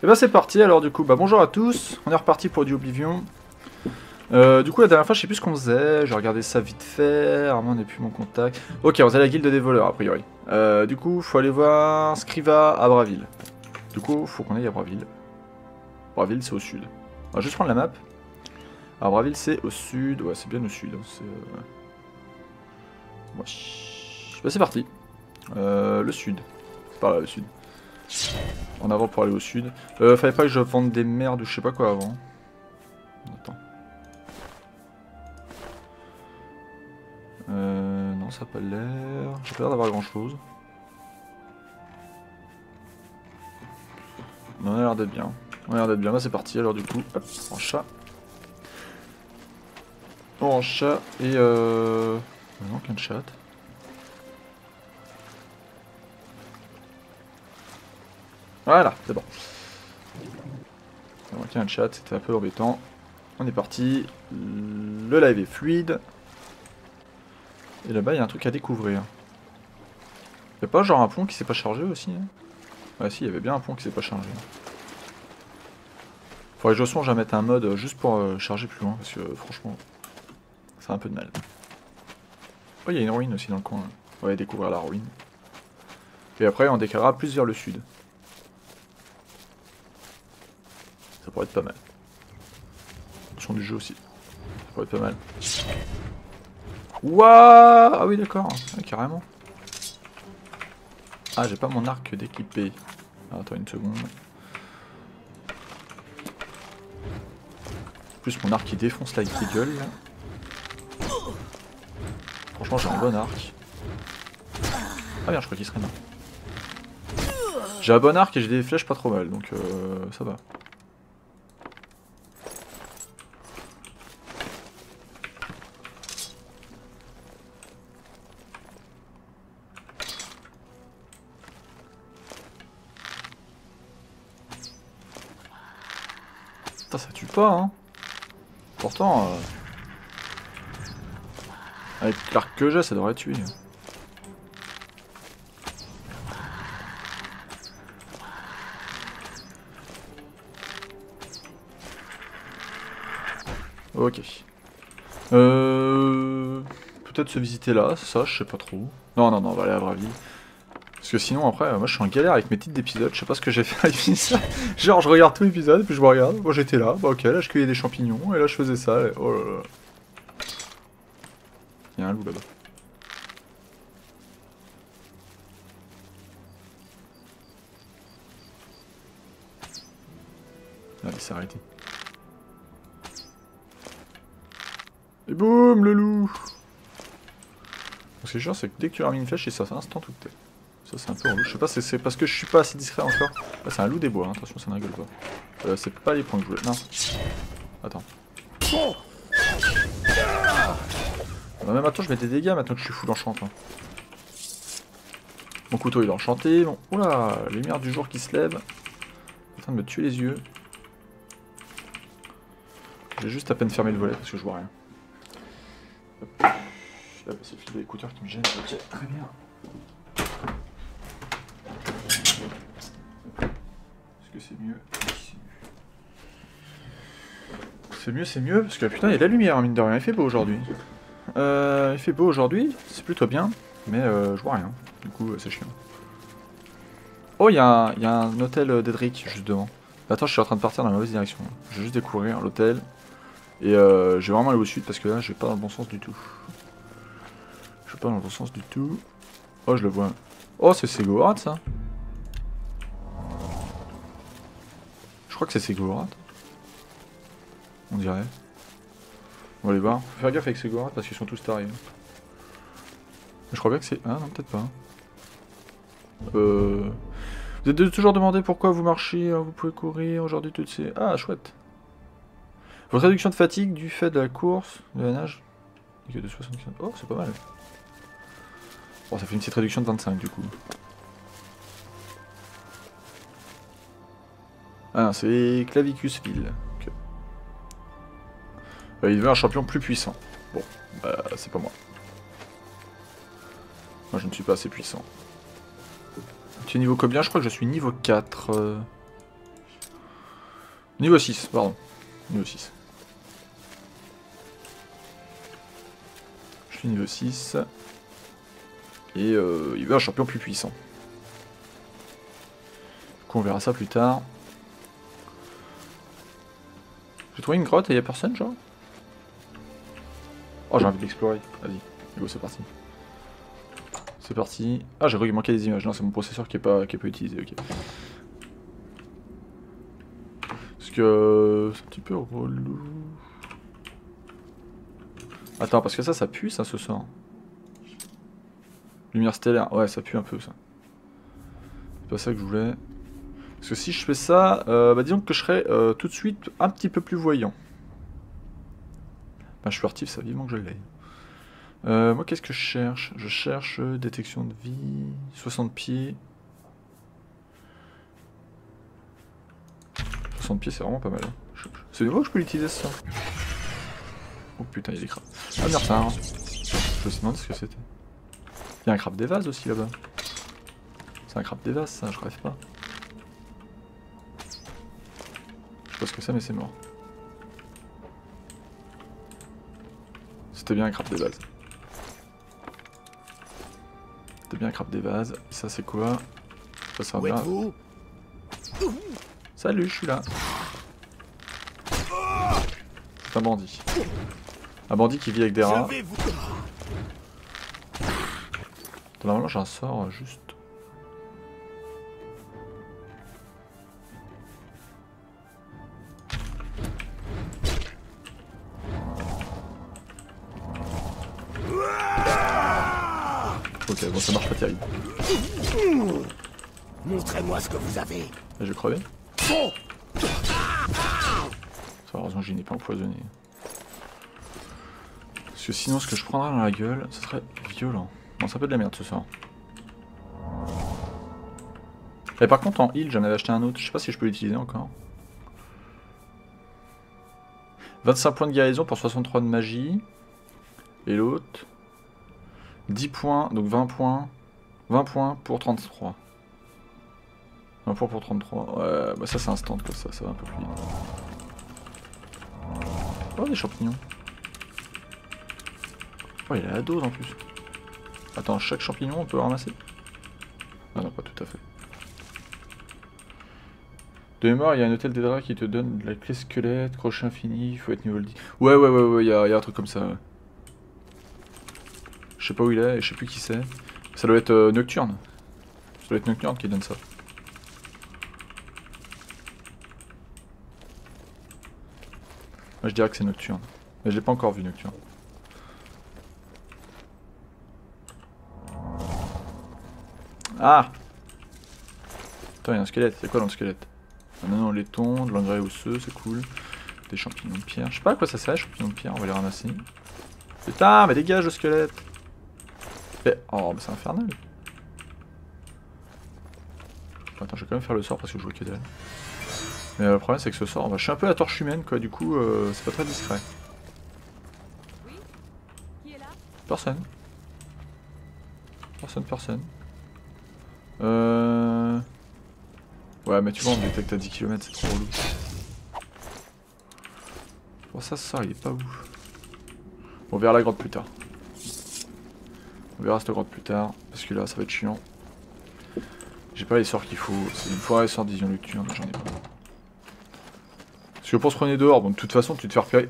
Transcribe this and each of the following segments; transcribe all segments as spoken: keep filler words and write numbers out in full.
Et bah c'est parti, alors du coup, bah bonjour à tous, on est reparti pour du Oblivion. Euh, du coup la dernière fois je sais plus ce qu'on faisait, j'ai regardé ça vite fait, Armand n'est plus mon contact. Ok, on faisait la guilde des voleurs a priori. Euh, du coup, faut aller voir Scriva à Braville. Du coup, faut qu'on aille à Braville. Braville c'est au sud. On va juste prendre la map. Alors Braville c'est au sud, ouais c'est bien au sud. C'est euh... ouais. Bah c'est parti. Euh, le sud. C'est par là le sud. En avant pour aller au sud. Euh, fallait pas que je vende des merdes ou je sais pas quoi avant. Attends. Euh, non, ça a pas l'air. J'ai pas l'air d'avoir grand chose. On a l'air d'être bien. On a l'air d'être bien. Là, c'est parti. Alors, du coup, hop, en chat. En chat et euh. Non, qu'un chat. Voilà, c'est bon. Il un chat, c'était un peu embêtant. On est parti. Le live est fluide. Et là-bas, il y a un truc à découvrir. Y'a pas genre un pont qui s'est pas chargé aussi hein? Ouais, si, il y avait bien un pont qui s'est pas chargé. Faudrait que je songe à mettre un mode juste pour euh, charger plus loin, parce que euh, franchement, ça a un peu de mal. Oh, il y a une ruine aussi dans le coin. Là. On va découvrir la ruine. Et après, on décalera plus vers le sud. Ça pourrait être pas mal. Le son du jeu aussi. Ça pourrait être pas mal. Wouah! Ah oui, d'accord. Ah, carrément. Ah, j'ai pas mon arc d'équipé. Ah, attends une seconde. En plus, mon arc il défonce la gueule. Là. Franchement, j'ai un bon arc. Ah bien, je crois qu'il serait mort. J'ai un bon arc et j'ai des flèches pas trop mal, donc euh, ça va. Putain, ça tue pas, hein. Pourtant, euh, avec l'arc que j'ai, ça devrait tuer. Ok. Euh... Peut-être se visiter là, c'est ça, je sais pas trop. Non, non, non, on va aller à Braville. Parce que sinon, après, moi je suis en galère avec mes titres d'épisodes, je sais pas ce que j'ai fait avec ça. Genre, je regarde tout l'épisode, puis je me regarde, moi j'étais là, bah ok, là je cueillais des champignons, et là je faisais ça, et oh là là. Il y a un loup là-bas. Ah, il s'est arrêté. Et boum, le loup. Ce qui est chiant, c'est que dès que tu ramènes une flèche, ça fait instant tout. Ça, c'est un peu relou. Je sais pas, c'est parce que je suis pas assez discret encore. Là, c'est un loup des bois, hein. Attention, ça ne rigole pas. Euh, c'est pas les points que je voulais. Non. Attends. Bah, même attends, je mets des dégâts maintenant que je suis full enchanté. Mon couteau il est enchanté. Bon. Oula, la lumière du jour qui se lève. En train de me tuer les yeux. J'ai juste à peine fermé le volet parce que je vois rien. Hop. Là, c'est le fil de l'écouteur qui me gêne. Ok, très bien. Est-ce que c'est mieux? C'est mieux, c'est mieux, parce que putain, il y a de la lumière, mine de rien. Il fait beau aujourd'hui. Euh, il fait beau aujourd'hui, c'est plutôt bien, mais euh, je vois rien. Du coup, c'est chiant. Oh, il y, y a un hôtel d'Edric juste devant. Attends, je suis en train de partir dans la mauvaise direction. Je vais juste découvrir l'hôtel. Et euh, je vais vraiment aller au sud parce que là, je vais pas dans le bon sens du tout. Je vais pas dans le bon sens du tout. Oh, je le vois. Oh, c'est Ségorad, ça. Je crois que c'est Ségorad. On dirait. On va aller voir. Faut faire gaffe avec Ségorad parce qu'ils sont tous tarés. Je crois bien que c'est... Ah non, peut-être pas. Euh... Vous êtes toujours demandé pourquoi vous marchez, vous pouvez courir, aujourd'hui toutes ces... Ah, chouette. Votre réduction de fatigue du fait de la course, de la nage, que de soixante-quinze... Oh, c'est pas mal. Bon, ça fait une petite réduction de vingt-cinq du coup. Ah, c'est Clavicusville. Okay. Euh, il veut un champion plus puissant. Bon, bah, c'est pas moi. Moi, je ne suis pas assez puissant. Tu es niveau combien? Je crois que je suis niveau quatre. Euh... Niveau six, pardon. Niveau six. Je suis niveau six. Et euh, il veut un champion plus puissant. Du coup, on verra ça plus tard. J'ai trouvé une grotte et il n'y a personne, genre. Oh, j'ai envie d'explorer. Vas-y, go, c'est parti. C'est parti. Ah, j'ai cru qu'il manquait des images. Non, c'est mon processeur qui est pas, qui est pas utilisé, ok. Parce que c'est un petit peu relou. Attends, parce que ça, ça pue, ça, ce sort. Lumière stellaire, ouais, ça pue un peu, ça. C'est pas ça que je voulais. Parce que si je fais ça, euh, bah disons que je serai euh, tout de suite un petit peu plus voyant. Bah, je suis furtif, ça vivement que je l'ai. Euh, moi, qu'est-ce que je cherche? Je cherche euh, détection de vie, soixante pieds. soixante pieds, c'est vraiment pas mal. Hein. C'est nouveau que je peux l'utiliser, ça. Oh putain, il y a des crabes. Ah, merde, ça. Hein. Je me suis demandé ce que c'était. Il y a un crabe des vases aussi là-bas. C'est un crabe des vases, ça, je rêve pas. Je sais pas ce que c'est, mais c'est mort. C'était bien un crabe des vases. C'était bien un crabe des vases. Et ça, c'est quoi? Ça, ça va bien. Salut, je suis là. C'est un bandit. Un bandit qui vit avec des rats. Normalement, j'ai un sort juste. Ok, bon, ça marche pas terrible. Montrez-moi ce que vous avez. Là, je vais crever. Heureusement que je n'ai pas empoisonné. Parce que sinon, ce que je prendrais dans la gueule, ce serait violent. Bon, ça peut de la merde ce soir. Et par contre, en heal, j'en avais acheté un autre. Je sais pas si je peux l'utiliser encore. vingt-cinq points de guérison pour soixante-trois de magie. Et l'autre. dix points, donc vingt points. vingt points pour trente-trois. vingt points pour trente-trois. Ouais, bah ça c'est instant comme ça, ça va un peu plus vite. Oh, des champignons. Oh, il a la dose en plus. Attends, chaque champignon on peut le ramasser? Ah non, pas tout à fait. De mémoire, il y a un hôtel des draps qui te donne de la clé squelette, crochet infini, il faut être niveau dix. Ouais, ouais, ouais, ouais, il y a, y a un truc comme ça. Ouais. Je sais pas où il est, et je sais plus qui c'est. Ça doit être euh, Nocturne. Ça doit être Nocturne qui donne ça. Moi je dirais que c'est Nocturne. Mais je l'ai pas encore vu Nocturne. Ah! Attends, il y a un squelette. C'est quoi dans le squelette? Ah non, non, laiton, de l'engrais osseux, c'est cool. Des champignons de pierre. Je sais pas à quoi ça sert, les champignons de pierre, on va les ramasser. Putain, mais dégage le squelette! Mais, oh, mais c'est infernal. Attends, je vais quand même faire le sort parce que je vois que dalle. Mais euh, le problème c'est que ce sort, bah, je suis un peu la torche humaine quoi, du coup euh, c'est pas très discret. Oui? Qui est là? Personne. Personne, personne. Euh... Ouais mais tu vois on détecte à dix kilomètres, c'est trop relou. Bon ça, ça il est pas ouf. On verra la grotte plus tard. On verra cette grotte plus tard, parce que là ça va être chiant. J'ai pas les sorts qu'il faut, c'est une forêt sort de vision nocturne, j'en ai pas. Parce que pour se promener dehors, bon de toute façon tu te fais repérer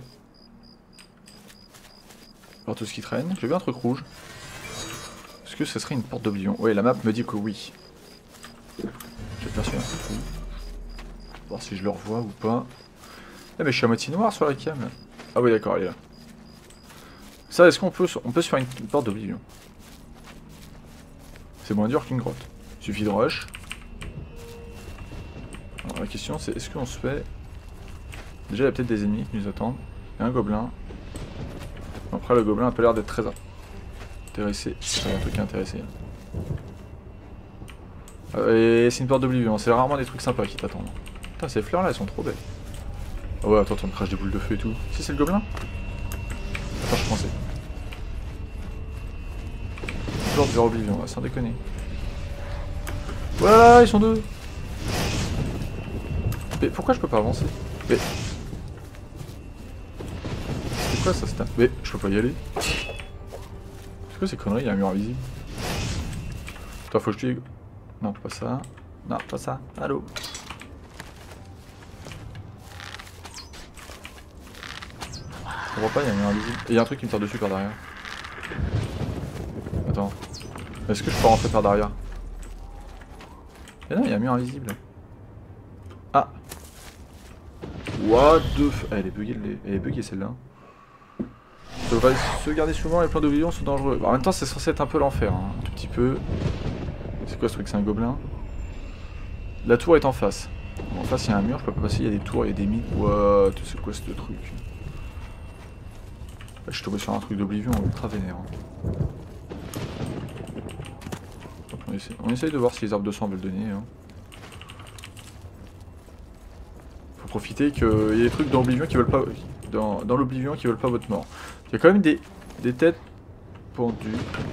par tout ce qui traîne. J'ai vu un truc rouge. Est-ce que ce serait une porte d'oblivion? Ouais, la map me dit que oui. J'ai perçu un truc rouge. Voir si je le revois ou pas. Eh mais je suis à moitié noir sur la cam là. Ah oui d'accord, elle est là. Ça, est-ce qu'on peut, on peut se faire une, une porte d'oblivion? C'est moins dur qu'une grotte. Il suffit de rush. Alors la question c'est est-ce qu'on se fait... Déjà il y a peut-être des ennemis qui nous attendent. Il y a un gobelin. Après le gobelin a pas l'air d'être très intéressé. C'est un truc intéressé. Et c'est une porte d'oblivion, c'est rarement des trucs sympas qui t'attendent. Putain ces fleurs là elles sont trop belles. Ah ouais attends, on me crache des boules de feu et tout. Si c'est le gobelin? Attends je pensais. Porte vers oblivion, ouais, sans déconner. Voilà, ils sont deux. Mais pourquoi je peux pas avancer? Mais... C'est quoi ça, c'est un... Mais je peux pas y aller. C'est quoi ces conneries, il y a un mur invisible. Attends, faut que je tue... Non, pas ça. Non, pas ça. Allô. Je comprends pas, il y a un mur invisible. Et il y a un truc qui me tire dessus par derrière. Attends. Est-ce que je peux rentrer par derrière? Et non, il y a un mur invisible. Ah. What the f... Elle est buggée, elle est buggée celle-là. Ça va se garder souvent, les plans d'oblivion sont dangereux. Bah, en même temps, c'est censé être un peu l'enfer, hein. Un tout petit peu. C'est quoi ce truc? C'est un gobelin. La tour est en face. En face, il y a un mur, je peux pas passer, il y a des tours, il y a des mines. What? C'est quoi ce truc? Là, je suis tombé sur un truc d'oblivion ultra vénère. Hein. On, essaie... on essaye de voir si les arbres de sang veulent donner. Hein. Faut profiter qu'il y a des trucs dans l'oblivion qui veulent pas. Dans, dans l'oblivion qui veulent pas votre mort. Il y a quand même des, des têtes pendues.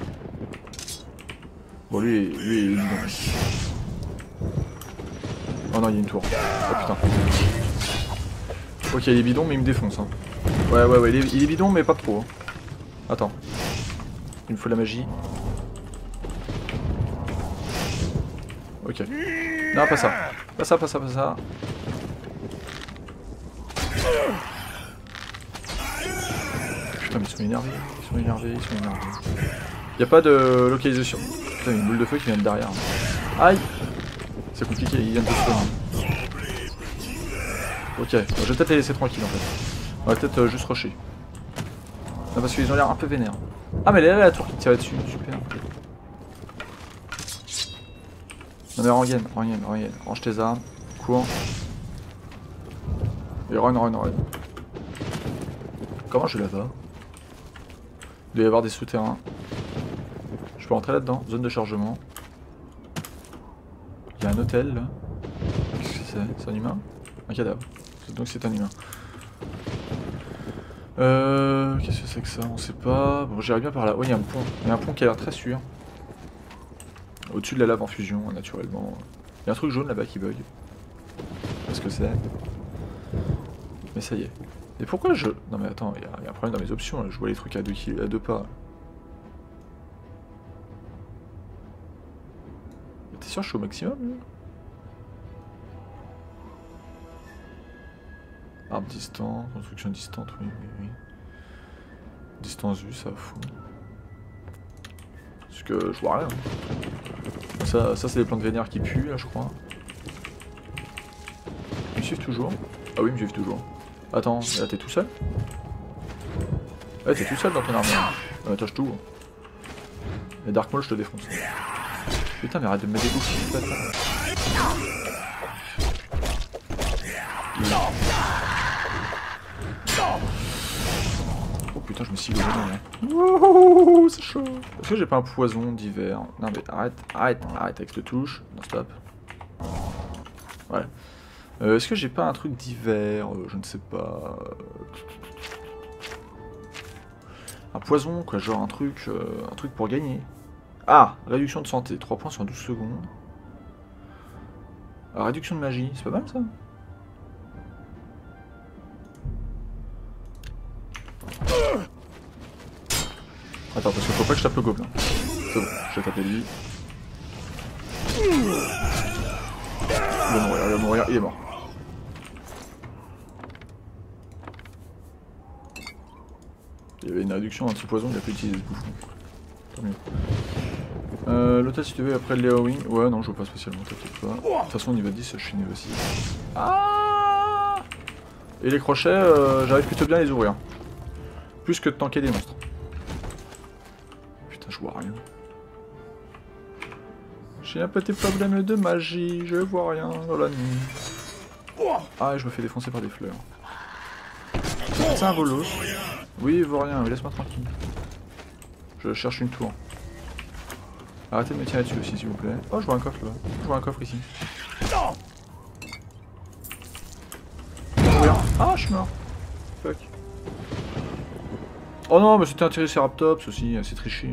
Bon, lui, lui il est bidon. Oh non, il y a une tour. Oh putain. Ok, il est bidon, mais il me défonce. Hein. Ouais, ouais, ouais, il est, il est bidon, mais pas trop. Hein. Attends. Il me faut de la magie. Ok. Non, pas ça. Pas ça, pas ça, pas ça. Putain, mais ils sont énervés. Ils sont énervés, ils sont énervés. Y'a pas de localisation. Putain, une boule de feu qui vient de derrière. Aïe! C'est compliqué, il vient de se faire. Ok, je vais peut-être les laisser tranquilles en fait. On va peut-être euh, juste rusher. Non, parce qu'ils ont l'air un peu vénères. Ah, mais là, la tour qui tire dessus, super. Non, mais rengaine, rengaine, rengaine. Range tes armes, cours. Et run, run, run. Comment je vais là-bas? Il doit y avoir des souterrains. Je peux rentrer là-dedans, zone de chargement. Il y a un hôtel là. Qu'est-ce que c'est? C'est un humain? Un cadavre. Donc c'est un humain. Euh... Qu'est-ce que c'est que ça? On sait pas. Bon, j'irai bien par là. Oh, il y a un pont. Il y a un pont qui a l'air très sûr. Au-dessus de la lave en fusion, naturellement. Il y a un truc jaune là-bas qui bug. Qu'est-ce que c'est? Mais ça y est. Et pourquoi je... Non mais attends, il y, y a un problème dans mes options. Là. Je vois les trucs à deux, à deux pas. T'es sûr que je suis au maximum là? Arbre distant, construction distante, oui, oui, oui. Distance vue, ça fout. Parce que je vois rien. Ça, ça c'est les plantes vénères qui puent, là, je crois. Ils me suivent toujours? Ah oui, ils me suivent toujours. Attends, là, t'es tout seul? Ouais, t'es tout seul dans ton armure. Euh, attends, je t'ouvre. Et Dark Maul, je te défonce. Putain, mais arrête de me mettre des coups, putain. Oh putain, je me suis gommé là. Wouhou, c'est chaud. Est-ce que j'ai pas un poison d'hiver? Non mais arrête, arrête, arrête avec cette touche. Non, stop. Ouais. Euh, Est-ce que j'ai pas un truc d'hiver? euh, Je ne sais pas. Un poison, quoi, genre un truc, euh, un truc pour gagner. Ah, réduction de santé, trois points sur douze secondes. Ah, réduction de magie, c'est pas mal ça. Attends, parce qu'il faut pas que je tape le gobelin. C'est bon, je vais taper lui. Il va mourir, il va mourir, il est mort. Il y avait une réduction anti-poison, il a pu utiliser ce bouffon. Tant mieux. Euh, L'hôtel si tu veux après le Léowing. Ouais, non, je veux pas spécialement, t'inquiète pas. De toute façon, niveau dix, je suis niveau six. Ah! Et les crochets, euh, j'arrive plutôt bien à les ouvrir. Plus que de tanker des monstres. Putain, je vois rien. J'ai un petit problème de magie, je vois rien dans la nuit. Ah, et je me fais défoncer par des fleurs. C'est un volos. Oui, il vaut rien, mais laisse-moi tranquille. Je cherche une tour. Arrêtez de me tirer dessus aussi, s'il vous plaît. Oh, je vois un coffre là. Je vois un coffre ici. Ah, je suis mort. Fuck. Oh non, mais c'était un Triceratops aussi, c'est triché.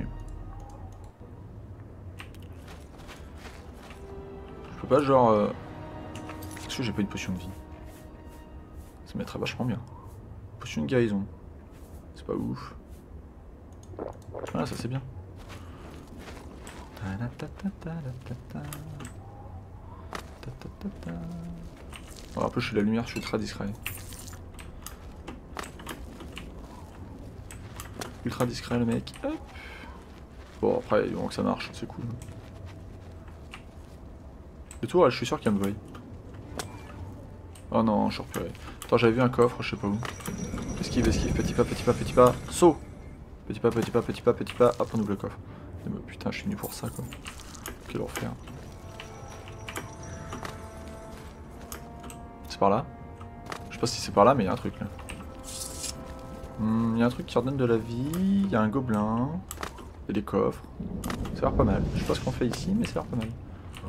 Je peux pas, genre. Euh... Est-ce que j'ai pas une potion de vie? Ça mettrait vachement bien. Potion de guérison. C'est pas ouf. Ah, ça c'est bien. Bon, après, je suis la lumière, je suis très discret. Ultra discret, le mec. Hop. Bon, après, bon, que ça marche, c'est cool. Le tour, là, je suis sûr qu'il y a un voie. Oh non, je suis repéré. Attends, j'avais vu un coffre, je sais pas où. Esquive, esquive, petit pas, petit pas, petit pas. Saut. Petit pas, petit pas, petit pas, petit pas. Hop, on ouvre le coffre. Et bah, putain, je suis venu pour ça, quoi. Quel enfer. C'est par là? Je sais pas si c'est par là, mais il y a un truc là. Il hmm, y a un truc qui redonne de la vie. Il y a un gobelin. Il y a des coffres. Ça a l'air pas mal. Je sais pas ce qu'on fait ici, mais ça a l'air pas mal.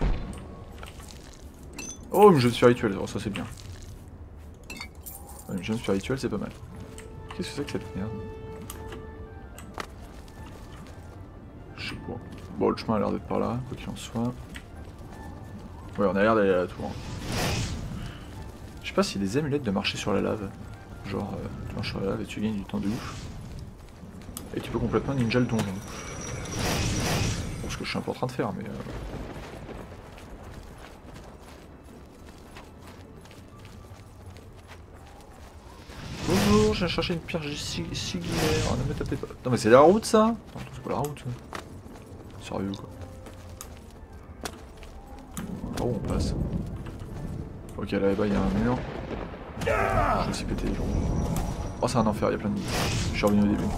Oh, une jeune spirituelle, oh, ça c'est bien. Une jeune spirituelle, c'est pas mal. Qu'est-ce que c'est que cette merde? Je sais pas. Bon, le chemin a l'air d'être par là, quoi qu'il en soit. Ouais, on a l'air d'aller à la tour. Hein. Je sais pas s'il y a des amulettes de marcher sur la lave. Genre, euh, tu marches sur la lave et tu gagnes du temps de ouf. Et tu peux complètement ninja le donjon. Bon, ce que je suis un peu en train de faire, mais... Euh... Bonjour, j'ai cherché une pierre sigilière. Ne me tapez pas. Non, mais c'est la route ça? Non, c'est pas la route ça. Sérieux quoi. Oh, on passe. Ok, là-bas il y a un mur. Je me suis pété les jambes. Oh, c'est un enfer, il y a plein de nids. Je suis revenu au début.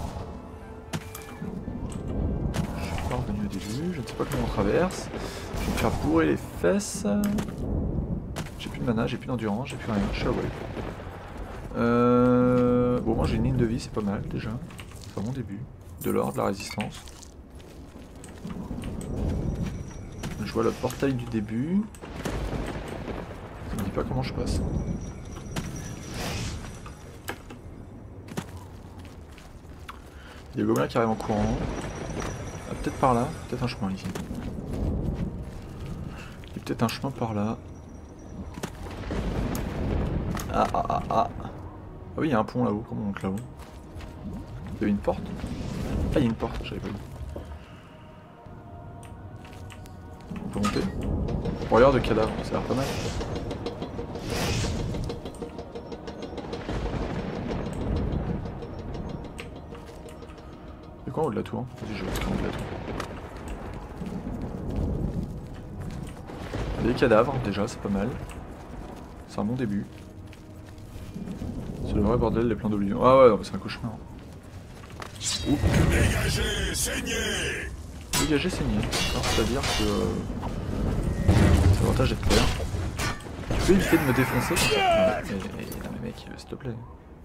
Je suis pas revenu au début, je ne sais pas comment on traverse. Je vais me faire bourrer les fesses. J'ai plus de mana, j'ai plus d'endurance, j'ai plus rien. Je suis à wave. Euh... Bon, moi j'ai une ligne de vie, c'est pas mal déjà. C'est un bon début. De l'or, de la résistance. Je vois le portail du début. Ça me dit pas comment je passe. Il y a des gobelins qui arrivent en courant. Ah, peut-être par là, peut-être un chemin ici. Il y a peut-être un chemin par là. Ah ah ah ah. Ah oui, il y a un pont là-haut, comment on monte là-haut? Il y avait une porte? Ah, il y a une porte, j'avais pas vu. On peut monter? Regarde le cadavre, ça a l'air pas mal. C'est quoi en haut de la tour? Vas-y, je vais rester en haut de la tour. Il y a des cadavres, déjà, c'est pas mal. C'est un bon début. C'est le vrai bordel, les plans d'Oblivion. Ah ouais, c'est un cauchemar. Dégagez, saignez. Dégagez, saignez. C'est-à-dire que... Euh, c'est l'avantage d'être clair. Tu peux éviter de me défoncer comme ça? Non mais, non, mais mec, s'il te plaît.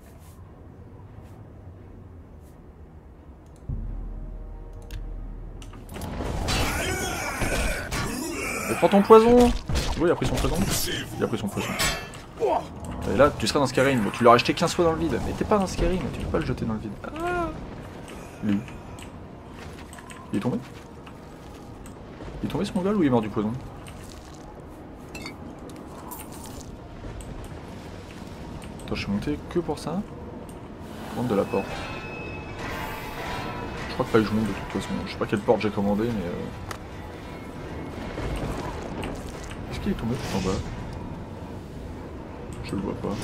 Mais prends ton poison! Oui, il a pris son poison. Il a pris son poison. Et là, tu seras dans Skyrim. Bon, tu l'auras acheté quinze fois dans le vide. Mais t'es pas dans Skyrim, tu peux pas le jeter dans le vide. Ah. Lui. Il est tombé? Il est tombé ce mongol ou il est mort du poison? Attends, je suis monté que pour ça. Commande de la porte. Je crois que pas que je monte de toute façon. Je sais pas quelle porte j'ai commandé, mais... Euh... Est-ce qu'il est tombé tout en bas? Je le vois pas.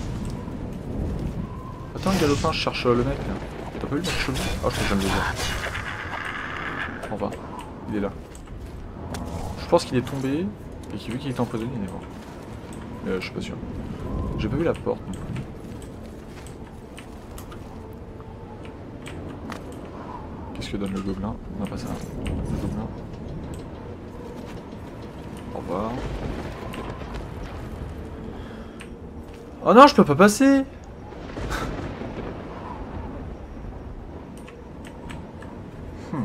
Attends, le galopin, je cherche le mec là. T'as pas vu le mec chelou? Ah, je crois que je viens de le voir. Au revoir. Il est là. Je pense qu'il est tombé et qu'il vu qu'il était empoisonné, il est mort. Mais euh, je suis pas sûr. J'ai pas vu la porte non plus. Qu'est-ce que donne le gobelin? Non, pas ça. Le gobelin. Au revoir. Oh non, je peux pas passer. hmm.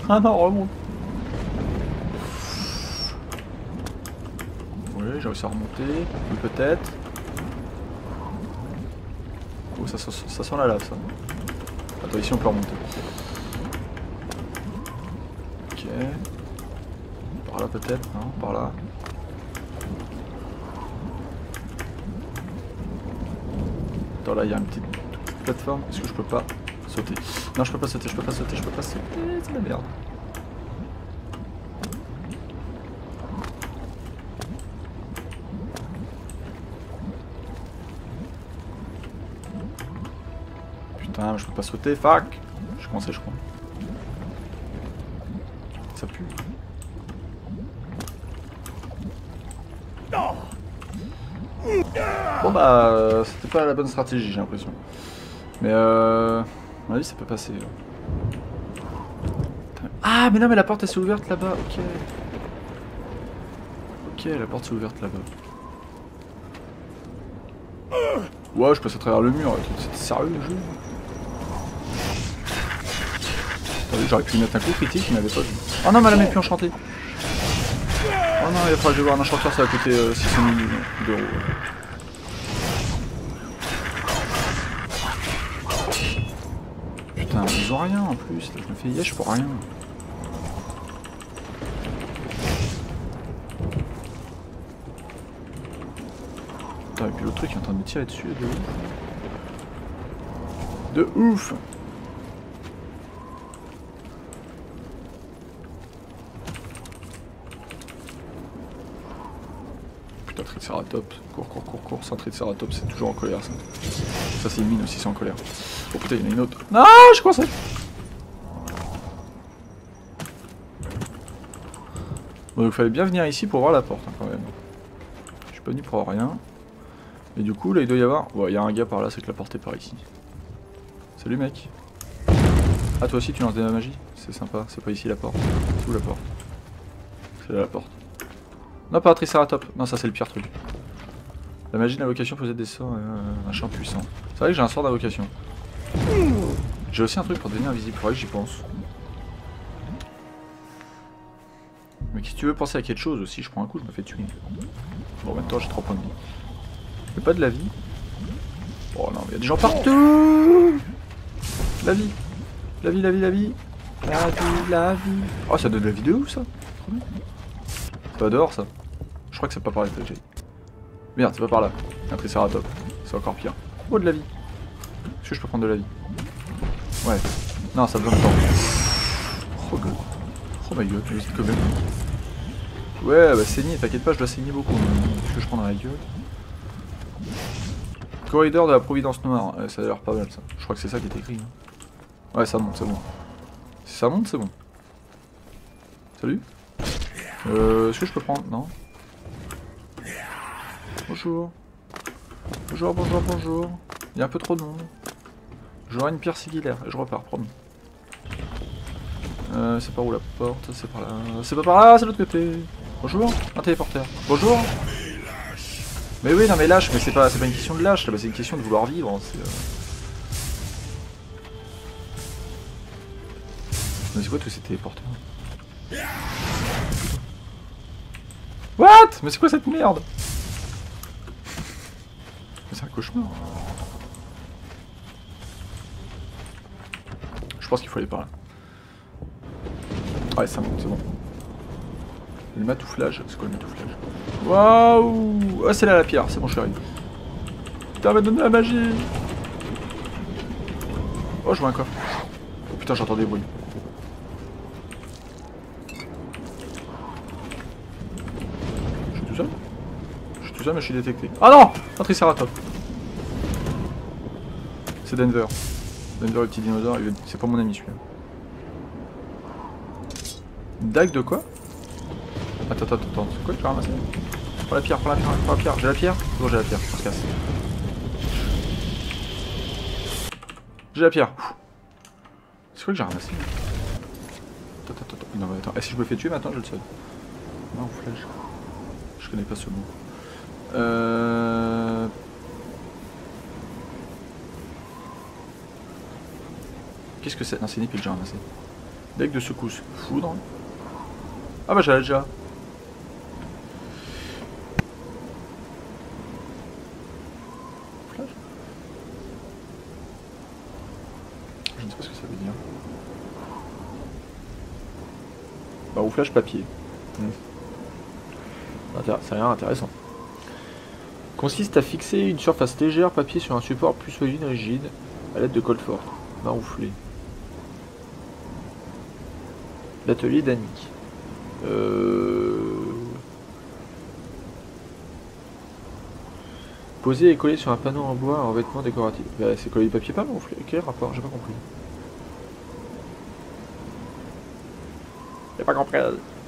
Ah non, remonte. Oui, j'ai réussi à remonter. Oui, peut-être. Oh, ça, ça, ça sent la lave, ça. Attends, ici on peut remonter. Ok. Par là peut-être, non? Par là. Attends, là il y a une petite plateforme. Est-ce que je peux pas sauter? Non, je peux pas sauter, je peux pas sauter, je peux pas sauter. C'est la merde. Putain, je peux pas sauter, fuck! Je commençais, je crois. Ça pue. Bon bah, euh, c'était pas la bonne stratégie, j'ai l'impression. Mais euh... à mon avis, ça peut passer. Là. Ah, mais non, mais la porte elle s'est ouverte là-bas, ok. Ok, la porte s'est ouverte là-bas. Ouais, je passe à travers le mur, c'était sérieux le jeu. Attendez, j'aurais pu mettre un coup critique, il m'avait pas vu. Oh non, mais elle m'a plus enchanté. Oh non, il va falloir que je voir un enchanteur, ça va coûter euh, six cent mille d'euros. Putain, ils ont rien en plus, là, je me fais yesh pour rien. Putain, et puis l'autre truc qui est en train de me tirer dessus, de ouf. De ouf. Putain, Triceratops, cours, cours, cours, cours, sans Triceratops, c'est toujours en colère ça. Ça c'est une mine aussi, c'est en colère. Oh putain, il y en a une autre. Non, je commence à... Bon, donc il fallait bien venir ici pour voir la porte hein, quand même. Je suis pas venu pour voir rien. Et du coup, là il doit y avoir... Ouais, il y a un gars par là, c'est que la porte est par ici. Salut mec. Ah, toi aussi tu lances de la magie? C'est sympa, c'est pas ici la porte. C'est où la porte? C'est là la porte. Non, pas un Triceratops. Non, ça c'est le pire truc. La magie d'invocation possède des sorts et euh, un champ puissant. C'est vrai que j'ai un sort d'invocation. J'ai aussi un truc pour devenir invisible, faudrait que j'y pense. Mais si tu veux penser à quelque chose aussi, je prends un coup, je me fais tuer. Bon, en même temps j'ai trois points de vie. Y'a pas de la vie? Oh non, mais y'a des gens partout. La vie. La vie, la vie, la vie. La vie, la vie. Oh, ça donne de la vie de ouf ça. C'est pas dehors ça. Je crois que c'est pas par là que j'ai. Merde, c'est pas par là. Un Triceratops. C'est encore pire. Oh, de la vie. Est-ce que je peux prendre de la vie? Ouais. Non, ça a besoin de temps. Oh god. Oh my god, mais quand même. Ouais, bah saigner, t'inquiète pas, je dois saigner beaucoup. Est-ce que je prends dans la gueule? Corridor de la Providence Noire. Ouais, ça a l'air pas mal ça. Je crois que c'est ça qui est écrit. Hein. Ouais, ça monte, c'est bon. Si ça monte, c'est bon. Salut. Euh, est-ce que je peux prendre? Non. Bonjour. Bonjour, bonjour, bonjour. Il y a un peu trop de monde. J'aurai une pierre sigillaire et je repars, promis. Euh, c'est par où la porte? C'est par là. C'est pas par là, c'est de l'autre côté. Bonjour, un téléporteur. Bonjour. Mais oui, non mais lâche, mais c'est pas, c'est pas une question de lâche, c'est une question de vouloir vivre. C'est euh... Mais c'est quoi tous ces téléporteurs? What? Mais c'est quoi cette merde? Mais c'est un cauchemar. Je pense qu'il faut aller par là. Ouais, ça monte, c'est bon. Le matouflage, c'est quoi le matouflage? Waouh! Ah, c'est là la pierre, c'est bon, je suis arrivé. Putain, va donner la magie! Oh, je vois un coffre. Oh putain, j'entends des bruits. Je suis tout seul? Je suis tout seul, mais je suis détecté. Ah non! Un Triceratops. C'est Denver. Denver, le petit dinosaure, c'est pas mon ami celui-là. Dague de quoi? Attends, attends, attends, c'est quoi que tu as ramassé? Prends la pierre, prends la pierre, prends la pierre, j'ai la pierre? Bon, j'ai la pierre, on se casse. J'ai la pierre. C'est quoi que j'ai ramassé? Attends, attends, attends, non mais attends, est-ce que je me fais tuer maintenant? Je le sais. Non, flash. Je connais pas ce mot. Euh... Qu'est-ce que c'est? Non, c'est une épée que j'ai ramassé. Deck de secousse. Foudre. Ah bah j'allais déjà. Flash. Je ne sais pas ce que ça veut dire. Bah ou flash papier. Hmm. C'est rien intéressant. Consiste à fixer une surface légère papier sur un support plus solide rigide à l'aide de colle forte. Marouflé. L'atelier d'Annick. Euh... Poser et coller sur un panneau en bois en vêtements décoratifs. Bah, c'est coller du papier peint ou quel rapport? J'ai pas compris. J'ai pas compris.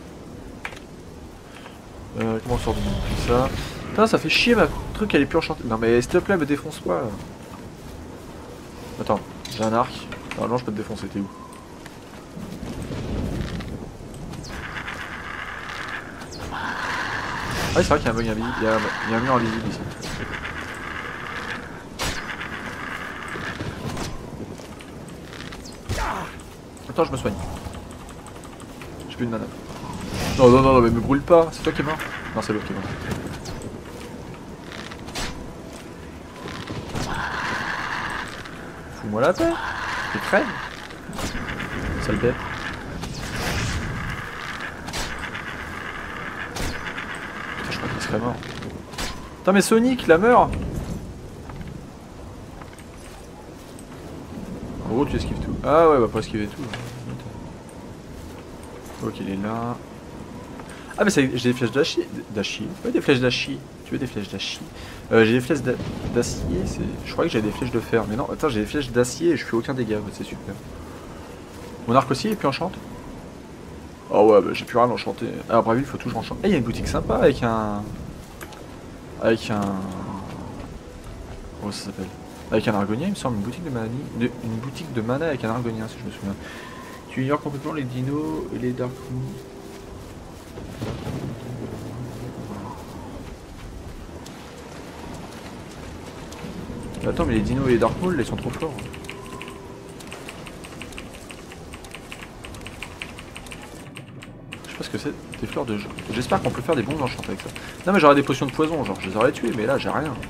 Euh, comment on sort de tout ça? Putain, ça fait chier ma truc, elle est plus enchantée. Non mais s'il te plaît, me défonce pas. Attends, j'ai un arc. Normalement je peux te défoncer, t'es où? Ah c'est vrai qu'il y a un bug invisible, il y a un, il y a un mur invisible ici. Attends, je me soigne. J'ai plus de mana. Non, non, non, non, mais me brûle pas, c'est toi qui es mort? Non, c'est l'autre qui est mort. Fous-moi la paix. T'es crève. Sale bête. Putain, je crois qu'il serait mort. Putain, mais Sonic, la meurt. En gros, tu esquives tout. Ah ouais, bah pas esquiver tout. Ok, il est là. Ah mais j'ai des flèches d'acier. D'acier. Ouais, des flèches d'acier. Tu veux des flèches d'acier? euh, J'ai des flèches d'acier. Je croyais que j'avais des flèches de fer. Mais non, attends, j'ai des flèches d'acier et je fais aucun dégât. C'est super. Mon arc aussi est plus enchante. Oh ouais, bah j'ai plus rien enchanté. Ah, bravo, il faut toujours enchanter. Eh, il y a une boutique sympa avec un. Avec un. Comment ça s'appelle? Avec un argonien, il me semble. Une boutique de mana. De... Une boutique de mana avec un argonien, si je me souviens. Tu ignores complètement les dinos et les dark moon. Attends, mais les dinos et les dark moon, ils sont trop forts. Je sais pas ce que c'est, des fleurs de jeu. J'espère qu'on peut faire des bons enchantés avec ça. Non mais j'aurais des potions de poison, genre je les aurais tués, mais là j'ai rien.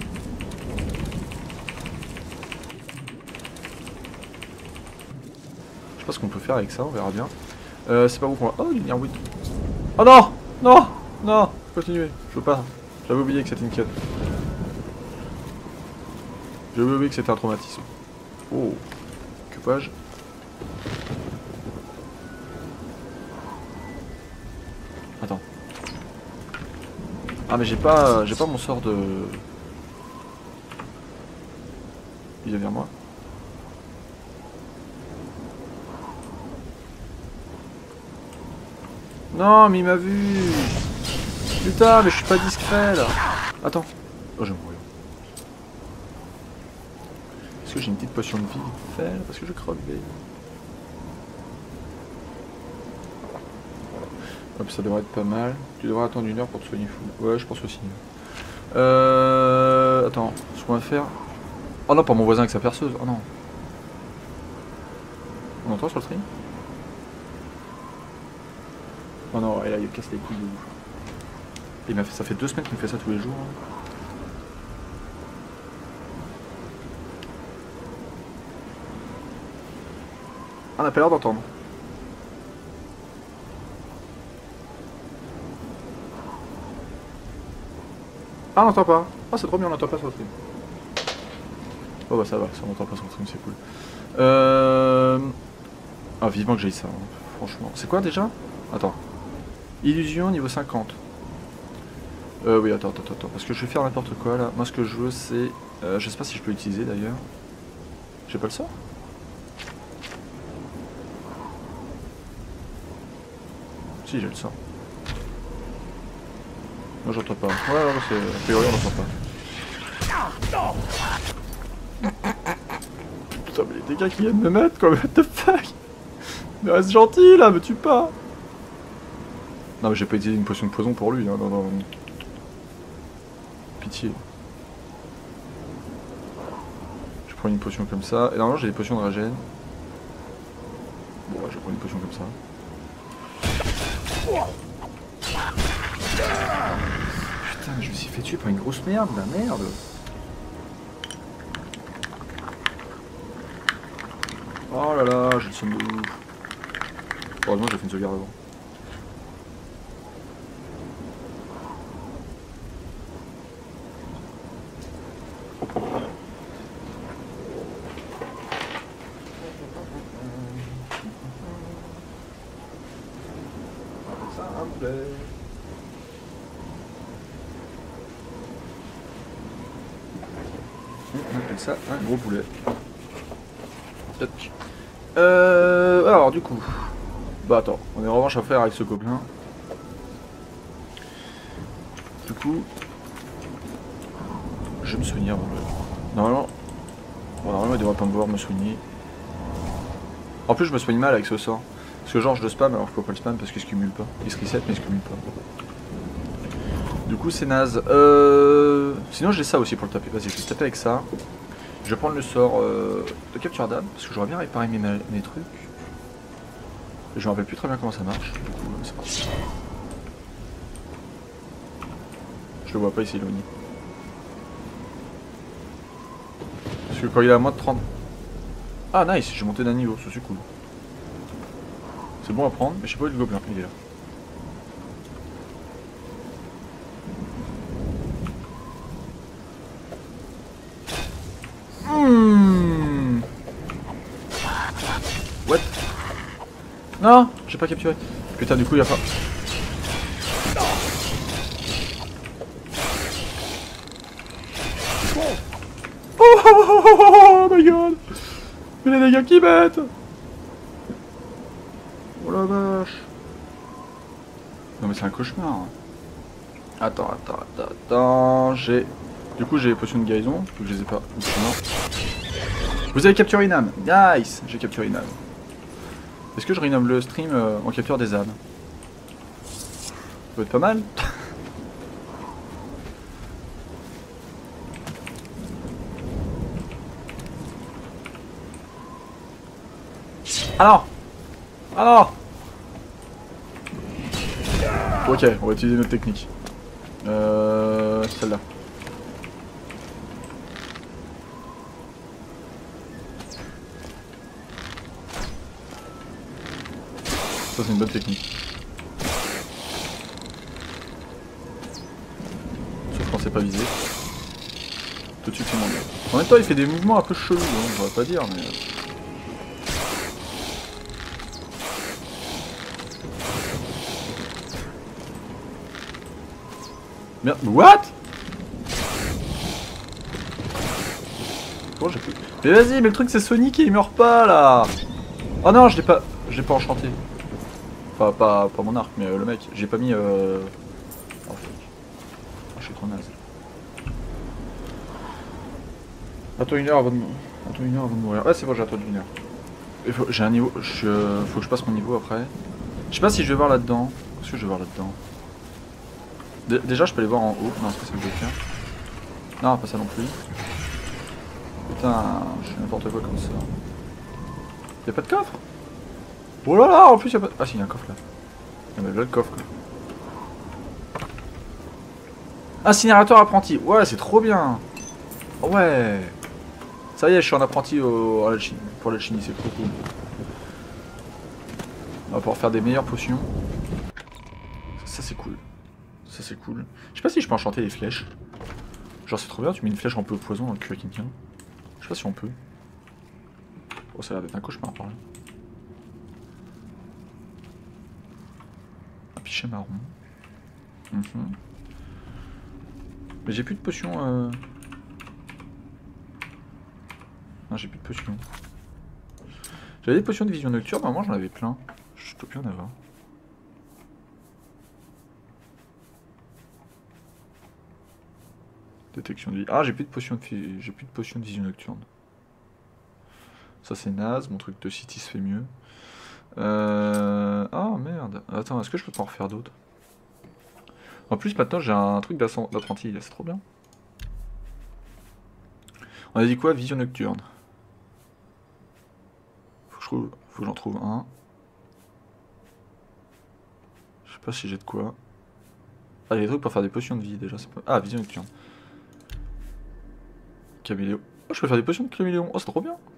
Je sais pas ce qu'on peut faire avec ça, on verra bien. Euh, c'est pas où qu'on va... Oh, il y a un wiki. Oh non! Non! Non! Continuez, je veux pas. J'avais oublié que c'était une quête. J'avais oublié que c'était un traumatisme. Oh, que page. Attends. Ah mais j'ai pas j'ai pas mon sort de... Il vient vers moi. Non mais il m'a vu. Putain mais je suis pas discret là. Attends. Oh je vais mourir. Est-ce que j'ai une petite potion de vie faire parce que je crevais. Hop, ça devrait être pas mal. Tu devrais attendre une heure pour te soigner fou. Ouais, je pense aussi. Euh... Attends, ce qu'on va faire... Oh non, pas mon voisin avec sa perceuse. Oh non. On entend sur le stream? Oh non, et là, il casse les couilles de ouf. Il m'a fait... Ça fait deux semaines qu'il me fait ça tous les jours. Ah, on a pas l'air d'entendre. Ah, on n'entend pas. Ah, c'est trop bien, on n'entend pas sur le stream. Oh bah ça va, ça on n'entend pas sur le stream, c'est cool. Euh... Ah, vivement que j'ai eu ça, hein. Franchement. C'est quoi déjà? Attends. Illusion niveau cinquante. Euh, oui, attends, attends, attends, parce que je vais faire n'importe quoi là. Moi, ce que je veux, c'est... Euh, je sais pas si je peux l'utiliser d'ailleurs. J'ai pas le sort? Si, j'ai le sort. Moi, j'entends pas. Ouais, ouais, c'est... A priori, on n'entend pas. Putain, mais les dégâts qui viennent me mettre, quoi, what the fuck? Mais reste gentil, là, me tue pas. Non, mais j'ai pas utilisé une potion de poison pour lui, hein, non, non. Pitié. Je prends une potion comme ça, et normalement j'ai des potions de régène. Bon, ouais, je vais prendre une potion comme ça. Putain, je me suis fait tuer par une grosse merde, la merde. Oh là là, j'ai le somme de ouf. Heureusement, j'ai fait une sauvegarde avant. On appelle ça un gros poulet. Toc. Euh, alors du coup, bah attends, on est en revanche à faire avec ce gobelin. Du coup, je vais me soigner avant de... Normalement, bon, normalement il devrait pas me pouvoir me soigner. En plus je me soigne mal avec ce sort. Parce que genre je le spam alors qu'il faut pas le spam parce qu'il se cumule pas. Il se reset mais il se cumule pas. Du coup c'est naze. Euh... Sinon j'ai ça aussi pour le taper. Vas-y, je vais le taper avec ça. Je vais prendre le sort euh, de capture d'âme parce que j'aurais bien réparé mes, mes trucs. Je me rappelle plus très bien comment ça marche. Du coup c'est parti. Je le vois pas, il s'est éloigné. Parce que quand il est à moins de trente... Ah nice, j'ai monté d'un niveau, ça c'est cool. C'est bon à prendre, mais je sais pas où est le gobelin, il est là. Mmh. What? Non, j'ai pas capturé. Putain, du coup il y a pas... Oh, oh, oh, oh, oh, oh my god! Mais les dégâts qui mettent! Oh la vache! Non mais c'est un cauchemar. Attends, attends, attends, attends, j'ai... Du coup j'ai les potions de guérison, faut que je les ai pas. Vous avez capturé une âme, nice! J'ai capturé une âme. Est-ce que je renomme le stream euh, en capture des âmes? Ça peut être pas mal. Alors Alors Ok, on va utiliser notre technique. Euh... Celle-là. Ça c'est une bonne technique. Sauf quand c'est pas visé. Tout de suite c'est moins bien. En même temps il fait des mouvements un peu chelous, hein, on va pas dire mais... Merde, what? Comment j'ai fait? Mais vas-y, mais le truc c'est Sonic et il meurt pas là. Oh non, je l'ai pas, je l'ai pas enchanté. Enfin, pas, pas mon arc, mais euh, le mec, j'ai pas mis. Euh... Oh fuck. Oh, je suis trop naze. Attends une heure avant de, attends une heure avant de mourir. Ouais, c'est bon, j'ai attendu une heure. J'ai un niveau, je... faut que je passe mon niveau après. Je sais pas si je vais voir là-dedans. Qu'est-ce que je vais voir là-dedans? Déjà, je peux aller voir en haut. Non, c'est pas ça que je vais faire. Non, pas ça non plus. Putain, je fais n'importe quoi comme ça. Y'a pas de coffre? Oh là là, en plus y'a pas... Ah si, y'a un coffre là. Y'a là le coffre quoi. Incinérateur apprenti. Ouais, c'est trop bien. Ouais. Ça y est, je suis en apprenti au... à l'alchimie. Pour l'alchimie, c'est trop cool. On va pouvoir faire des meilleures potions. Ça, c'est cool. Ça, c'est cool. Je sais pas si je peux enchanter les flèches. Genre, c'est trop bien, tu mets une flèche un peu poison dans le cul à quelqu'un. Je sais pas si on peut. Oh, ça a l'air d'être un cauchemar par là. Un pichet marron. Mm-hmm. Mais j'ai plus de potions. Euh... Non, j'ai plus de potions. J'avais des potions de vision nocturne, normalement j'en avais plein. Je peux plus en avoir. Détection de vie. Ah, j'ai plus de potions de j'ai plus de potions de vision nocturne. Ça c'est naze, mon truc de city se fait mieux. Euh... Ah merde. Attends, est-ce que je peux pas en refaire d'autres? En plus maintenant j'ai un truc d'apprenti, c'est trop bien. On a dit quoi? Vision nocturne. Faut que je trouve... Faut que j'en trouve un. pas si j'ai de quoi. Ah, il y a des trucs pour faire des potions de vie déjà. Pas... Ah, vision nocturne. Caméléon. Oh, je peux faire des potions de caméléon. Oh, c'est trop bien.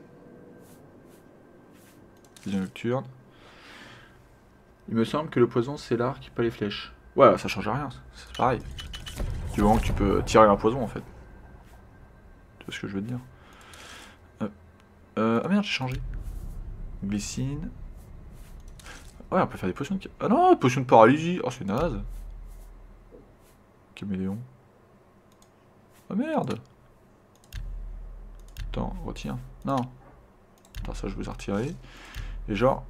Vision nocturne. Il me semble que le poison c'est l'arc, pas les flèches. Ouais, ça change rien, c'est pareil. Du moment que tu peux tirer un poison en fait. Tu vois ce que je veux te dire. Euh, euh, ah merde, j'ai changé. Glycine. Ouais, on peut faire des potions de... Ah non, potion de paralysie. Oh, c'est naze. Caméléon. Ah merde. Attends, retire. Non. Attends, ça je vous ai retiré. Et genre...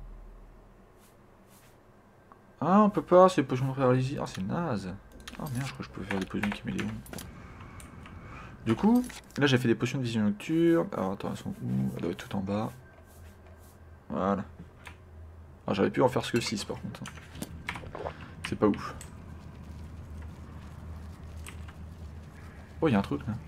Ah, on peut pas, c'est potion de paralysie. Ah, c'est naze. Ah merde, je crois que je peux faire des potions de caméléon. Du coup, là j'ai fait des potions de vision nocturne. Alors attends, elles sont où? Elles doivent être tout en bas. Voilà. Ah, j'aurais pu en faire ce que six par contre. C'est pas ouf. Oh, il y a un truc là.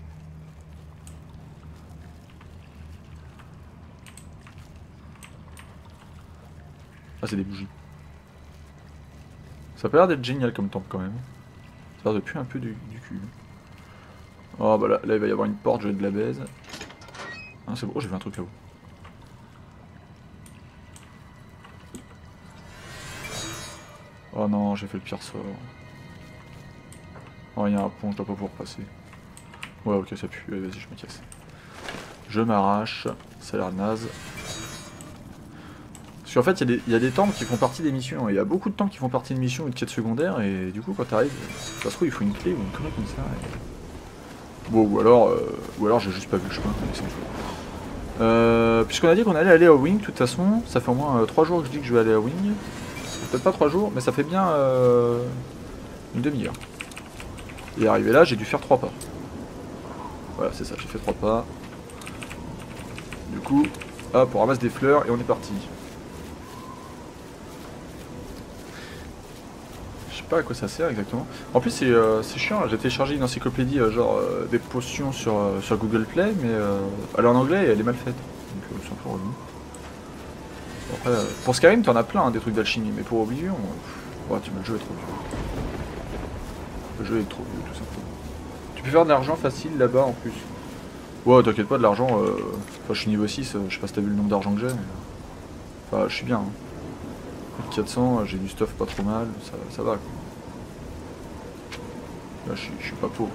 Ah, c'est des bougies. Ça a pas l'air d'être génial comme temple quand même. Ça a l'air de puer un peu du, du cul. Oh bah là, là il va y avoir une porte, je vais de la baise. Ah c'est bon, oh, j'ai vu un truc là-haut. Oh non, j'ai fait le pire sort. Oh il y a un pont, je dois pas pouvoir passer. Ouais ok ça pue, vas-y je me casse. Je m'arrache, ça a l'air naze. Parce qu'en fait il y, y a des temples qui font partie des missions, il y a beaucoup de temples qui font partie de missions ou de quêtes secondaires et du coup quand t'arrives, ça se trouve il faut une clé ou une connerie comme ça. Et... Bon ou alors, euh, ou alors j'ai juste pas vu le chemin, mais c'est euh, puisqu'on a dit qu'on allait aller à Wing, de toute façon, ça fait au moins euh, trois jours que je dis que je vais aller à Wing. Peut-être pas trois jours, mais ça fait bien euh, une demi-heure. Et arrivé là, j'ai dû faire trois pas. Voilà, c'est ça, j'ai fait trois pas. Du coup, hop, on ramasse des fleurs et on est parti. Je sais pas à quoi ça sert exactement. En plus, c'est euh, chiant, j'ai téléchargé une encyclopédie, euh, genre euh, des potions sur, euh, sur Google Play, mais euh, elle est en anglais et elle est mal faite. Donc euh, c'est un peu relou. Après, euh, pour Skyrim, t'en as plein, hein, des trucs d'alchimie, mais pour Oblivion, euh, ouais, tu, le jeu est trop vieux. Le jeu est trop vieux, tout simplement. Tu peux faire de l'argent facile là-bas en plus. Ouais, t'inquiète pas, de l'argent. Euh... Enfin, je suis niveau six, euh, je sais pas si t'as vu le nombre d'argent que j'ai, mais. Enfin, je suis bien. Hein. Plus de quatre cents, j'ai du stuff pas trop mal, ça, ça va quoi. Là, je suis pas pauvre.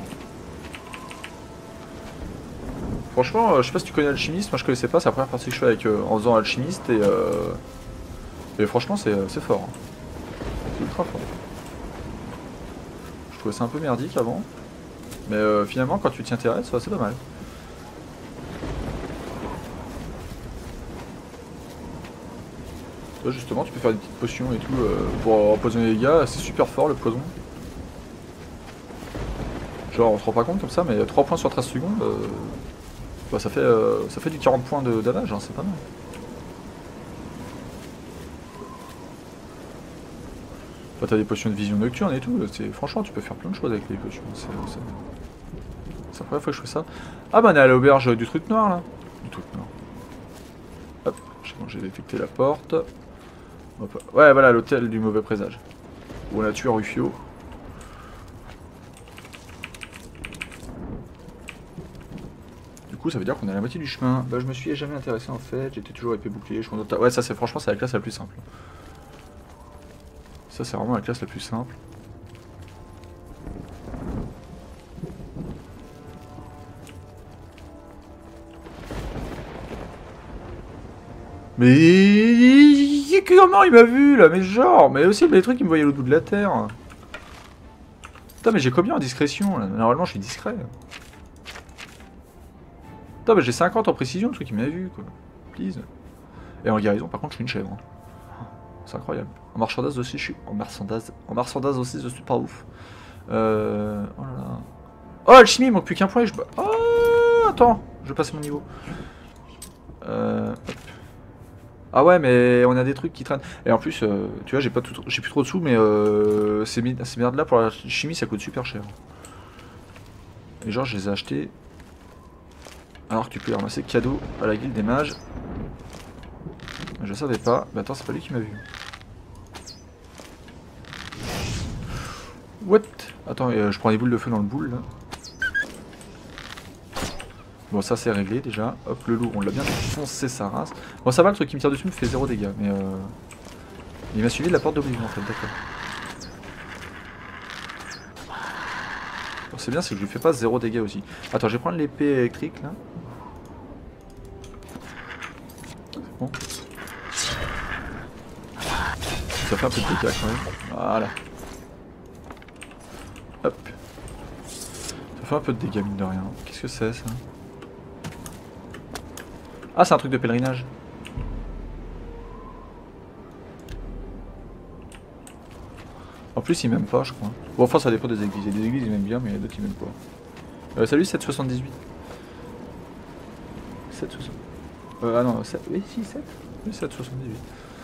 Franchement, euh, je sais pas si tu connais Alchimiste, moi je connaissais pas, c'est la première partie que je fais avec, euh, en faisant Alchimiste et. Euh... Et franchement, c'est fort. Hein. C'est ultra fort. Je trouvais ça un peu merdique avant. Mais euh, finalement, quand tu t'y intéresses, c'est pas mal. Toi, justement, tu peux faire des petites potions et tout euh, pour empoisonner les gars. C'est super fort le poison. Genre, on se rend pas compte comme ça, mais trois points sur treize secondes, euh, bah, ça, fait, euh, ça fait du quarante points de damage, hein, c'est pas mal. Bah, t'as des potions de vision nocturne et tout. Franchement, tu peux faire plein de choses avec les potions. C'est la première fois que je fais ça. Ah bah on est à l'auberge du truc noir là. Du truc noir. Hop, j'ai détecté la porte. Hop. Ouais voilà, l'hôtel du mauvais présage. Où on a tué Rufio. Du coup ça veut dire qu'on est à la moitié du chemin. Bah je me suis jamais intéressé en fait, j'étais toujours épée bouclier, je compte... Ouais ça c'est franchement c'est la classe la plus simple. Ça c'est vraiment la classe la plus simple. Mais comment il m'a vu là? Mais genre, mais aussi les trucs qui me voyaient au bout de la terre. Putain mais j'ai combien en discrétion là? Normalement je suis discret. Putain mais j'ai cinquante en précision, le truc qui m'a vu quoi. Please. Et en guérison par contre je suis une chèvre. Hein. C'est incroyable. En marchandise aussi je suis. En marchandise. En marchandise aussi je suis pas ouf. Euh. Oh là là. Oh alchimie il manque plus qu'un point et je. Oh attends, je passe mon niveau. Euh. Hop. Ah ouais mais on a des trucs qui traînent. Et en plus euh, tu vois j'ai pas tout, j'ai plus trop de sous mais euh, ces, ces merdes là pour la chimie ça coûte super cher. Et genre je les ai achetés alors que tu peux les ramasser cadeau à la guilde des mages. Je savais pas. Mais attends c'est pas lui qui m'a vu. What? Attends, euh, je prends des boules de feu dans le boule là. Bon, ça c'est réglé déjà. Hop, le loup, on l'a bien foncé sa race. Bon, ça va, le truc qui me tire dessus me fait zéro dégâts, mais euh... il m'a suivi de la porte d'Oblivion en fait, d'accord. Bon, c'est bien, c'est que je lui fais pas zéro dégâts aussi. Attends, je vais prendre l'épée électrique là. C'est bon. Ça fait un peu de dégâts quand même. Voilà. Hop. Ça fait un peu de dégâts mine de rien. Qu'est-ce que c'est ça? Ah, c'est un truc de pèlerinage. En plus, ils m'aiment pas, je crois. Bon, enfin, ça dépend des églises. Il y a des églises, ils m'aiment bien, mais il y a d'autres, ils m'aiment pas. Euh, salut, sept soixante-dix-huit. sept soixante. Euh, ah non, sept. Oui, si, sept. Oui, sept soixante-dix-huit.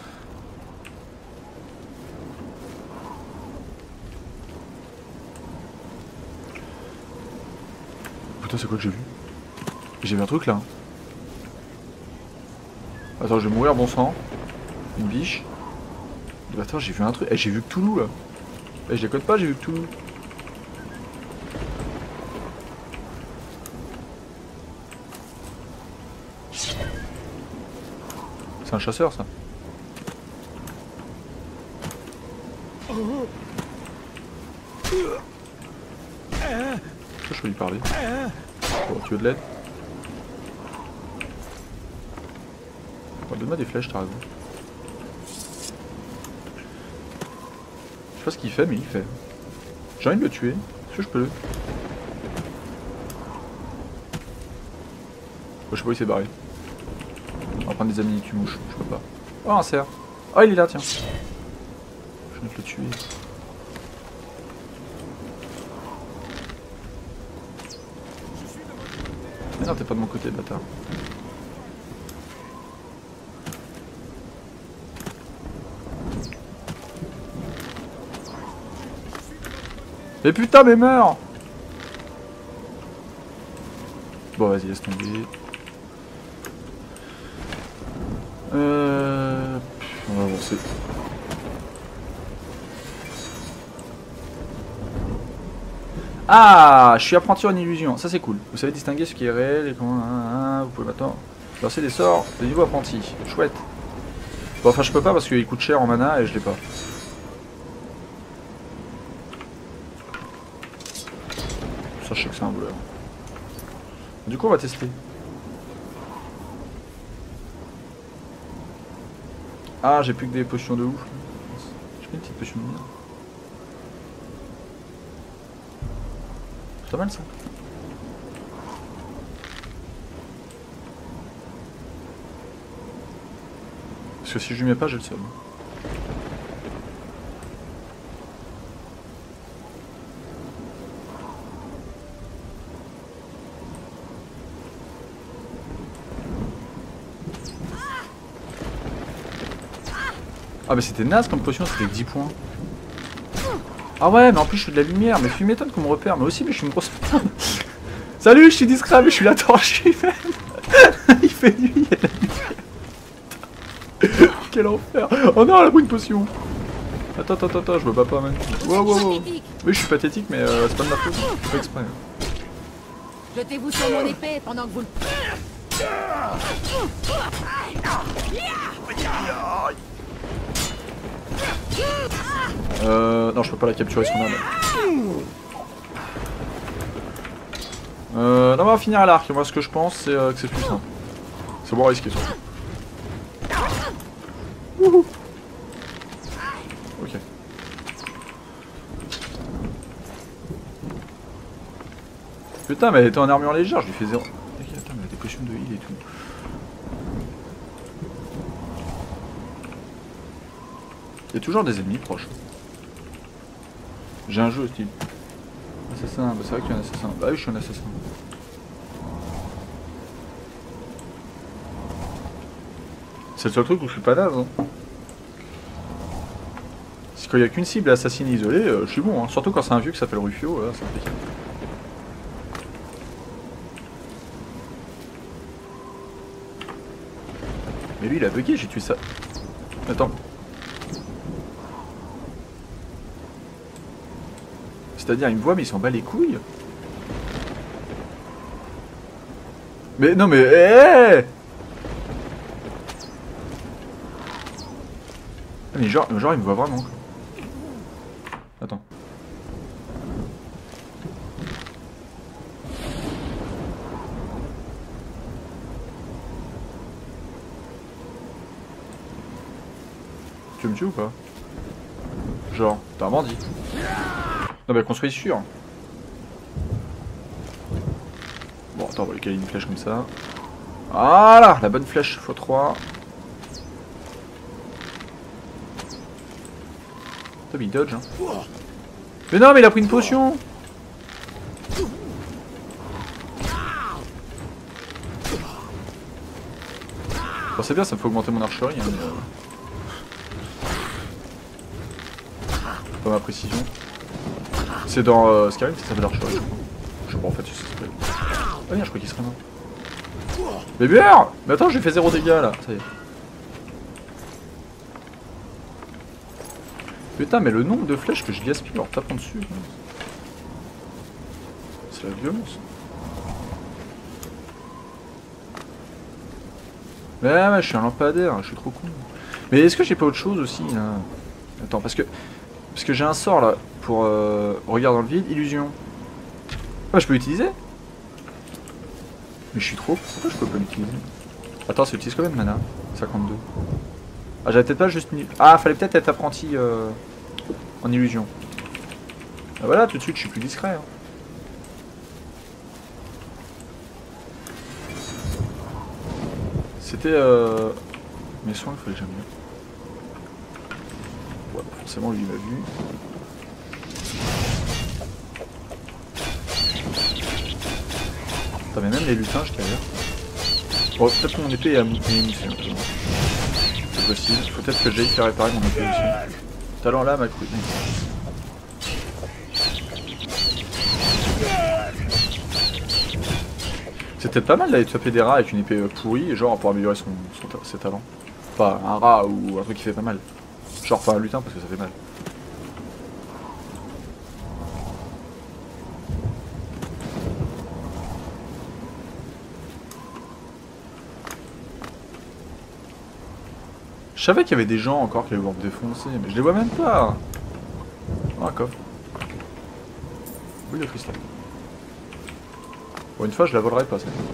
Putain, c'est quoi que j'ai vu? J'ai vu un truc là. Attends, je vais mourir, bon sang. Une biche. Attends, j'ai vu un truc. Eh, j'ai vu Cthulhu là. Eh, je déconne pas, j'ai vu Cthulhu. C'est un chasseur ça. Je peux lui parler. Bon, tu veux de l'aide? Bon, donne-moi des flèches, t'as raison. Je sais pas ce qu'il fait, mais il fait. J'ai envie de le tuer. Est-ce que je peux le... Oh, je sais pas où il s'est barré. On va prendre des amis, tu mouches. Je peux pas. Oh, un cerf. Oh, il est là, tiens. Je vais te le tuer. Mais non, t'es pas de mon côté, bâtard. Mais putain, mais meurs! Bon, vas-y, laisse tomber. Euh... On va avancer. Ah, je suis apprenti en illusion, ça c'est cool. Vous savez distinguer ce qui est réel et comment... Vous pouvez maintenant lancer des sorts de niveau apprenti. Chouette. Bon, enfin, je peux pas parce qu'il coûte cher en mana et je l'ai pas. Ça, je sais que c'est un voleur. Du coup, on va tester. Ah, j'ai plus que des potions de ouf. J'ai pris une petite potion de merde. C'est pas mal ça. Parce que si je lui mets pas, j'ai le seum. Ah mais c'était naze comme potion, c'était dix points. Ah ouais, mais en plus je suis de la lumière, mais tu m'étonnes qu'on me repère, mais aussi mais je suis une grosse merde. Salut, je suis discret, mais je suis la torche même. Il fait nuit, il y a de la lumière. Quel enfer. Oh non, elle a pris une potion. Attends, attends, attends, je me bats pas même. Wow, wow, wow. Oui, je suis pathétique, mais euh, c'est pas de ma faute, je fais exprès. Jetez-vous sur mon épée pendant que vous le... Euh... Non, je peux pas la capturer son âme. Euh... Non, on va finir à l'arc. Moi, ce que je pense, c'est euh, que c'est plus simple. C'est moins risqué, surtout. Wouhou. Ok. Putain, mais elle était en armure légère, je lui fais zéro. Ok, attends, mais elle a des potions de heal et tout. Il y a toujours des ennemis proches. J'ai un jeu style. Assassin, bah c'est vrai qu'il y a un assassin. Bah oui, je suis un assassin. C'est le seul truc où je suis pas naze. Hein. Si quand il n'y a qu'une cible assassine isolée, euh, je suis bon. Hein. Surtout quand c'est un vieux qui s'appelle Rufio, là, c'est impeccable. Mais lui il a bugué, j'ai tué ça. Attends. C'est-à-dire, il me voit, mais il s'en bat les couilles. Mais non, mais. Hey mais genre, genre, il me voit vraiment. Quoi. Attends. Tu veux me tuer ou pas? Genre, t'as un bandit. Non, mais construis sûr. Bon, attends, on va lui caler une flèche comme ça. Voilà, la bonne flèche fois trois. Putain, mais il dodge, hein. Mais non, mais il a pris une potion. Bon, c'est bien, ça me fait augmenter mon archerie. Hein, mais, euh... pas ma précision. C'est dans euh, Skyrim, ça s'appelle l'archerie, je crois. Je sais pas en fait si ça s'appelle. Ah bien, je crois qu'il serait mort. Mais merde. Mais attends, j'ai fait zéro dégâts là, ça y est. Putain, mais le nombre de flèches que je gaspille en tapant dessus. C'est la violence. Mais ouais, je suis un lampadaire, je suis trop con. Mais est-ce que j'ai pas autre chose aussi là? Attends, parce que parce que j'ai un sort là pour euh, regarde dans le vide, illusion. Ah, je peux l'utiliser? Mais je suis trop. Pourquoi je peux pas l'utiliser? Attends, ça utilise combien de mana? cinquante-deux. Ah, j'avais peut-être pas juste une... Ah, fallait peut-être être apprenti euh, en illusion. Ah voilà, tout de suite je suis plus discret. Hein. C'était euh... mes soins, il fallait jamais. Ouais, bah forcément lui il m'a vu. Putain, mais même les lutins, je carrière. Bon, peut-être que mon épée est à mouiller aussi un peu. C'est possible. Faut peut-être que j'aille faire réparer mon épée aussi. Talent là, ma couille. C'est peut-être pas mal d'aller taper des rats avec une épée pourrie, genre pour améliorer son, son, ses talents. Pas un rat ou un truc qui fait pas mal. Genre pas un lutin parce que ça fait mal. Je savais qu'il y avait des gens encore qui allaient vouloir me défoncer, mais je les vois même pas. Oh, un coffre. Oui, le cristal. Bon, une fois, je la volerai pas, cette fois.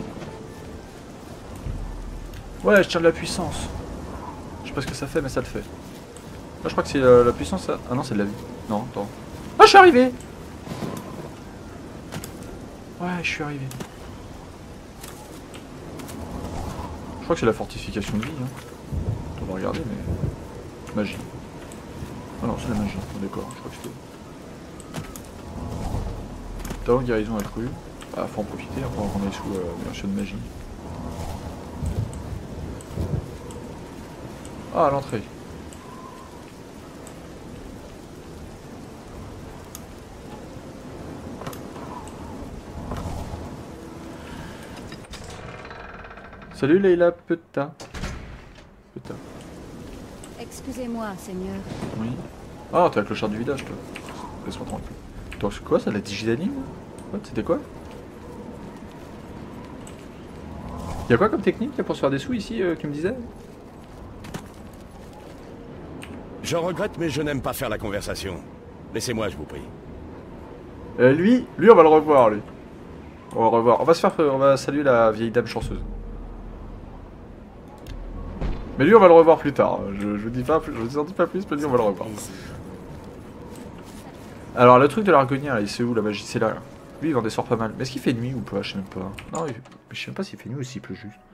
Ouais, je tire de la puissance. Je sais pas ce que ça fait, mais ça le fait. Là, je crois que c'est euh, la puissance. Ça... Ah non, c'est de la vie. Non, attends. Ah, je suis arrivé. Ouais, je suis arrivé. Je crois que c'est la fortification de vie. Hein. On va regarder, mais... Magie. Ah non, c'est la magie. Oh, d'accord, je crois que c'était... Talent de guérison accru. Ah, faut en profiter, hein, pendant qu'on est sous euh, version de magie. Ah, à l'entrée. Salut Leila Peta. Peta. Excusez-moi, Seigneur. Oui. Ah, t'es avec le char du village, toi. Laisse-moi tranquille. Donc c'est quoi ça, la digitanime? C'était quoi? Y'a quoi comme technique pour se faire des sous ici, euh, qui me disait? Je regrette, mais je n'aime pas faire la conversation. Laissez-moi, je vous prie. Euh, lui, lui on va le revoir, lui. On va le revoir. On va se faire, on va saluer la vieille dame chanceuse. Mais lui on va le revoir plus tard. Je, je vous dis pas, je vous en dis pas plus, mais lui on va le revoir. Alors le truc de l'argonien là, il c'est où la magie? C'est là, là. Lui il vend des sorts pas mal. Mais est-ce qu'il fait nuit ou pas? Je sais même pas. Non, il... je sais même pas s'il fait nuit ou s'il pleut juste.